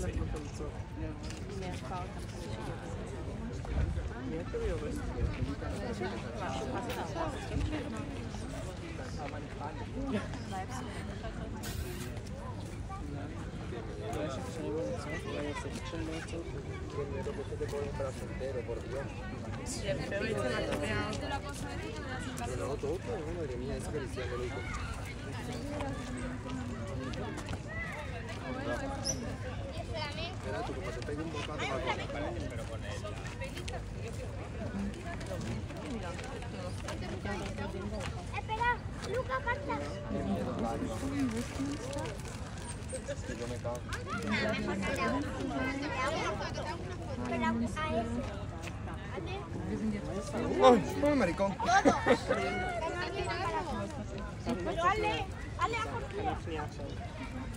Madre mía, es felicidad, le digo. Espera tú, como te pego un bocazo, pero con él. Espera, Luca, falta. Es que yo me cago. ¡Ay, pobre maricón! Pero Ale, a por